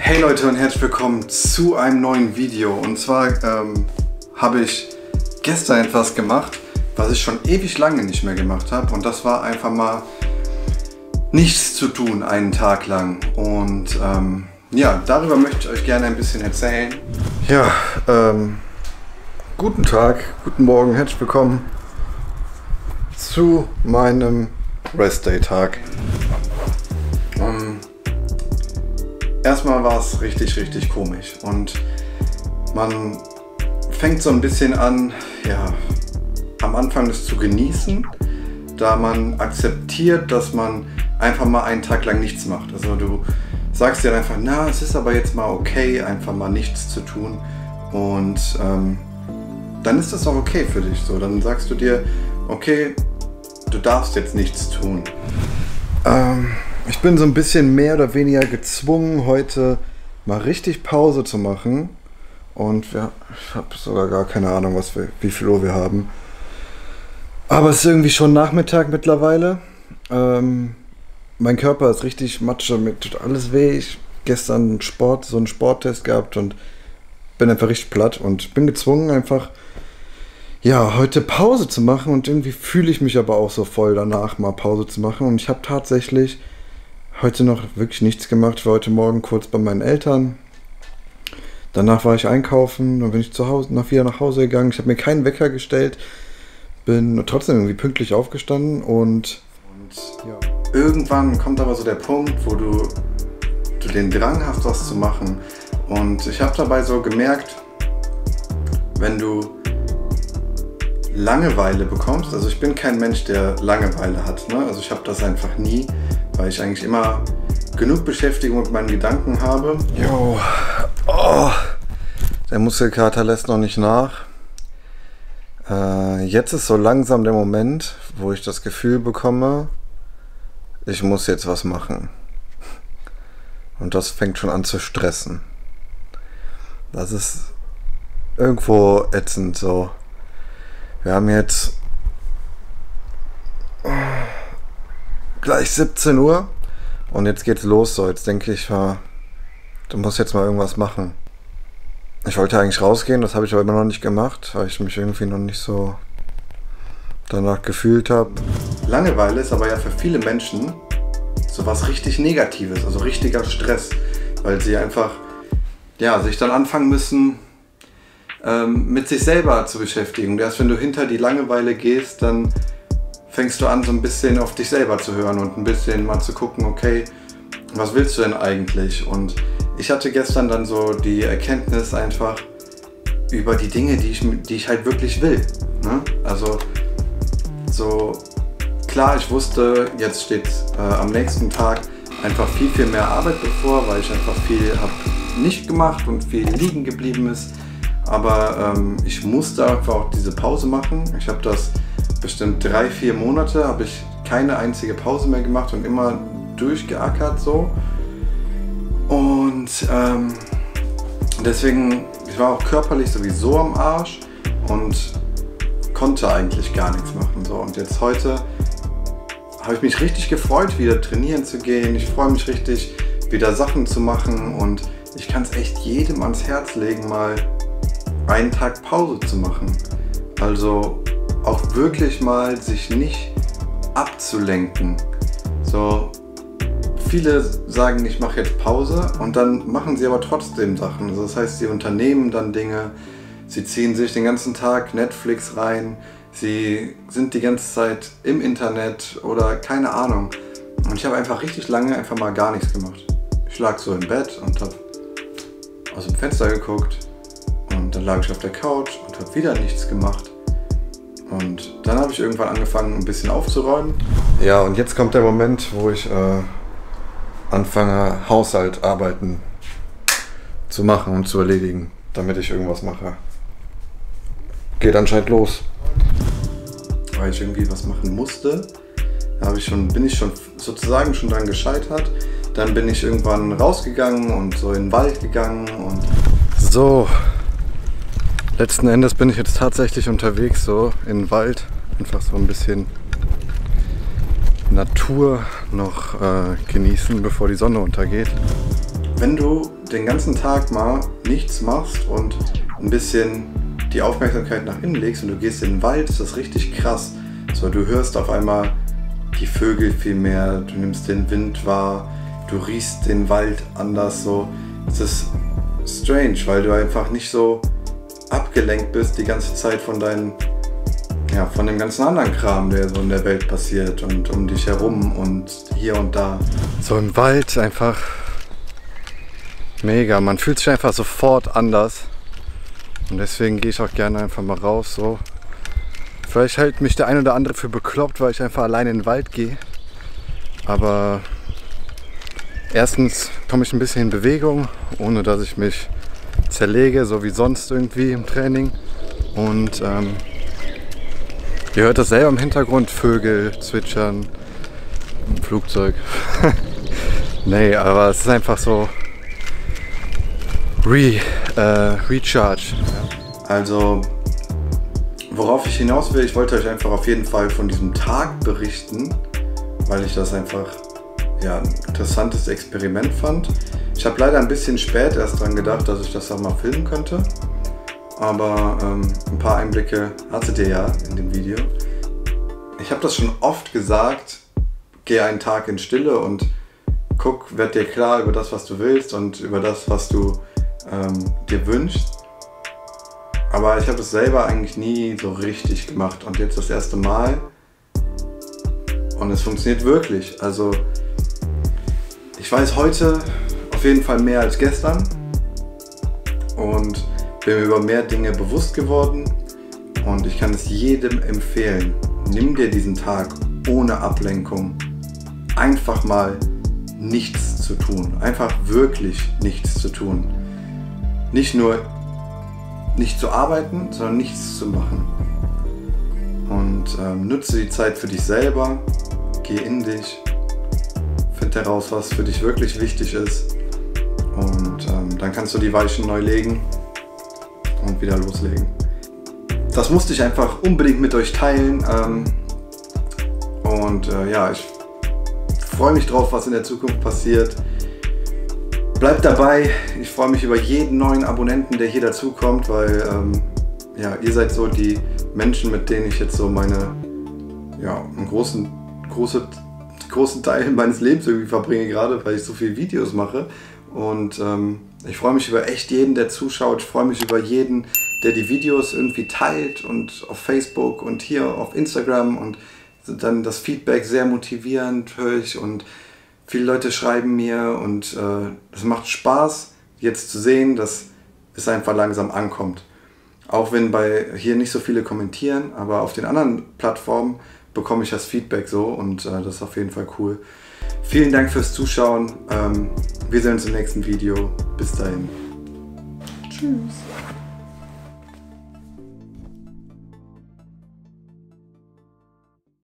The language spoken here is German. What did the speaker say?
Hey Leute und herzlich willkommen zu einem neuen Video. Und zwar habe ich gestern etwas gemacht, was ich schon ewig lange nicht mehr gemacht habe. Und das war einfach mal nichts zu tun, einen Tag lang. Und ja, darüber möchte ich euch gerne ein bisschen erzählen. Ja, guten Tag, guten Morgen, herzlich willkommen zu meinem Rest-Day-Tag. Erstmal war es richtig komisch und man fängt so ein bisschen an, ja, am Anfang das zu genießen, da man akzeptiert, dass man einfach mal einen Tag lang nichts macht. Also du sagst dir einfach, na, es ist aber jetzt mal okay, einfach mal nichts zu tun und dann ist das auch okay für dich. So, dann sagst du dir, okay, du darfst jetzt nichts tun. Ich bin so ein bisschen mehr oder weniger gezwungen, heute mal richtig Pause zu machen. Und ja, ich habe sogar gar keine Ahnung, wie viel Uhr wir haben. Aber es ist irgendwie schon Nachmittag mittlerweile. Mein Körper ist richtig Matsche, mir tut alles weh. Ich gestern so einen Sporttest gehabt und bin einfach richtig platt und bin gezwungen, einfach ja, heute Pause zu machen. Und irgendwie fühle ich mich aber auch so voll danach, mal Pause zu machen. Und ich habe tatsächlich heute noch wirklich nichts gemacht. Ich war heute Morgen kurz bei meinen Eltern. Danach war ich einkaufen, dann bin ich wieder nach Hause gegangen. Ich habe mir keinen Wecker gestellt, bin trotzdem irgendwie pünktlich aufgestanden und ja. Irgendwann kommt aber so der Punkt, wo du den Drang hast, was zu machen. Und ich habe dabei so gemerkt, wenn du Langeweile bekommst, also ich bin kein Mensch, der Langeweile hat, ne? Also ich habe das einfach nie, weil ich eigentlich immer genug Beschäftigung mit meinen Gedanken habe. Jo, oh, der Muskelkater lässt noch nicht nach. Jetzt ist so langsam der Moment, wo ich das Gefühl bekomme, ich muss jetzt was machen. Und das fängt schon an zu stressen. Das ist irgendwo ätzend so. Wir haben jetzt gleich 17 Uhr und jetzt geht's los. So, jetzt denke ich, du musst jetzt mal irgendwas machen. Ich wollte eigentlich rausgehen, das habe ich aber immer noch nicht gemacht, weil ich mich irgendwie noch nicht so danach gefühlt habe. Langeweile ist aber ja für viele Menschen sowas richtig Negatives, also richtiger Stress, weil sie einfach ja, sich dann anfangen müssen, mit sich selber zu beschäftigen. Und erst wenn du hinter die Langeweile gehst, dann fängst du an, so ein bisschen auf dich selber zu hören und ein bisschen mal zu gucken, okay, was willst du denn eigentlich? Und ich hatte gestern dann so die Erkenntnis einfach über die Dinge, die ich halt wirklich will. Ne? Also so klar, ich wusste, jetzt steht am nächsten Tag einfach viel mehr Arbeit bevor, weil ich einfach viel habe nicht gemacht und viel liegen geblieben ist. Aber ich musste einfach auch diese Pause machen. Ich habe das bestimmt 3-4 Monate, habe ich keine einzige Pause mehr gemacht und immer durchgeackert so. Und deswegen, ich war auch körperlich sowieso am Arsch und konnte eigentlich gar nichts machen. So. Und jetzt heute habe ich mich richtig gefreut, wieder trainieren zu gehen. Ich freue mich richtig, wieder Sachen zu machen und ich kann es echt jedem ans Herz legen, mal einen Tag Pause zu machen. Also auch wirklich mal sich nicht abzulenken. So, viele sagen, ich mache jetzt Pause und dann machen sie aber trotzdem Sachen. Also das heißt, sie unternehmen dann Dinge, sie ziehen sich den ganzen Tag Netflix rein, sie sind die ganze Zeit im Internet oder keine Ahnung. Und ich habe einfach richtig lange einfach mal gar nichts gemacht. Ich lag so im Bett und habe aus dem Fenster geguckt. Und dann lag ich auf der Couch und habe wieder nichts gemacht. Und dann habe ich irgendwann angefangen, ein bisschen aufzuräumen. Ja, und jetzt kommt der Moment, wo ich anfange, Haushaltsarbeiten zu machen und zu erledigen, damit ich irgendwas mache. Geht anscheinend los. Weil ich irgendwie was machen musste, bin ich schon sozusagen schon dran gescheitert. Dann bin ich irgendwann rausgegangen und so in den Wald gegangen und so. Letzten Endes bin ich jetzt tatsächlich unterwegs, so in den Wald, einfach so ein bisschen Natur noch genießen, bevor die Sonne untergeht. wenn du den ganzen Tag mal nichts machst und ein bisschen die Aufmerksamkeit nach innen legst und du gehst in den Wald, ist das richtig krass. So, du hörst auf einmal die Vögel viel mehr, du nimmst den Wind wahr, du riechst den Wald anders. So. Es ist strange, weil du einfach nicht so abgelenkt bist die ganze Zeit von deinen, ja, von dem ganzen anderen Kram, der so in der Welt passiert und um dich herum und hier und da. So im Wald einfach mega, man fühlt sich einfach sofort anders und deswegen gehe ich auch gerne einfach mal raus. So. Vielleicht hält mich der ein oder andere für bekloppt, weil ich einfach alleine in den Wald gehe, aber erstens komme ich ein bisschen in Bewegung, ohne dass ich mich zerlege, so wie sonst irgendwie im Training. Und ihr hört das selber im Hintergrund, Vögel zwitschern, ein Flugzeug. Nee, aber es ist einfach so Recharge. Also, worauf ich hinaus will, ich wollte euch einfach auf jeden Fall von diesem Tag berichten, weil ich das einfach ja, ein interessantes Experiment fand. Ich habe leider ein bisschen spät erst dran gedacht, dass ich das auch mal filmen könnte. Aber ein paar Einblicke hattet ihr ja in dem Video. Ich habe das schon oft gesagt, geh einen Guck in Stille und werd dir klar über das, was du willst und über das, was du dir wünschst. Aber ich habe es selber eigentlich nie so richtig gemacht und jetzt das erste Mal. Und es funktioniert wirklich. Also ich weiß heute auf jeden Fall mehr als gestern und bin mir über mehr Dinge bewusst geworden und ich kann es jedem empfehlen. Nimm dir diesen Tag ohne Ablenkung, einfach mal nichts zu tun, einfach wirklich nichts zu tun. Nicht nur nicht zu arbeiten, sondern nichts zu machen. Und nutze die Zeit für dich selber, geh in dich, find heraus, was für dich wirklich wichtig ist und dann kannst du die Weichen neu legen und wieder loslegen. Das musste ich einfach unbedingt mit euch teilen ja, ich freue mich drauf, was in der Zukunft passiert. Bleibt dabei, ich freue mich über jeden neuen Abonnenten, der hier dazukommt, weil ja, ihr seid so die Menschen, mit denen ich jetzt so einen großen Teil meines Lebens irgendwie verbringe, gerade weil ich so viele Videos mache. Und ich freue mich über echt jeden, der zuschaut. Ich freue mich über jeden, der die Videos irgendwie teilt und auf Facebook und hier auf Instagram und dann das Feedback sehr motivierend höre ich und viele Leute schreiben mir und es macht Spaß jetzt zu sehen, dass es einfach langsam ankommt. Auch wenn hier nicht so viele kommentieren, aber auf den anderen Plattformen bekomme ich das Feedback so und das ist auf jeden Fall cool. Vielen Dank fürs Zuschauen. Wir sehen uns im nächsten Video. Bis dahin. Tschüss.